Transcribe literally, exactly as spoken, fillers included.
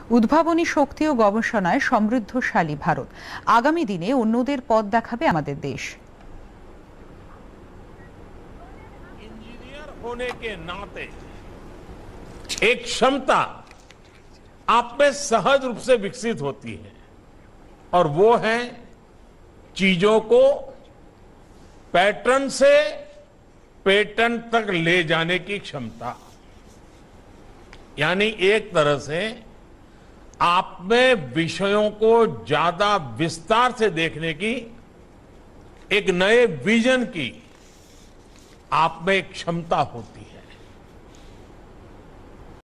উদ্ভাবনী শক্তি ও গবেষণায় সমৃদ্ধশালী ভারত। আগামী দিনে অন্যদের পথ দেখাবে আমাদের দেশ। इंजीनियर होने के नाते एक क्षमता आप में सहज रूप से विकसित होती है और वो है चीजों को पैटर्न से पेटर्न तक ले जाने की क्षमता। यानी एक तरह से आप में विषयों को ज्यादा विस्तार से देखने की, एक नए विजन की आप में एक क्षमता होती है।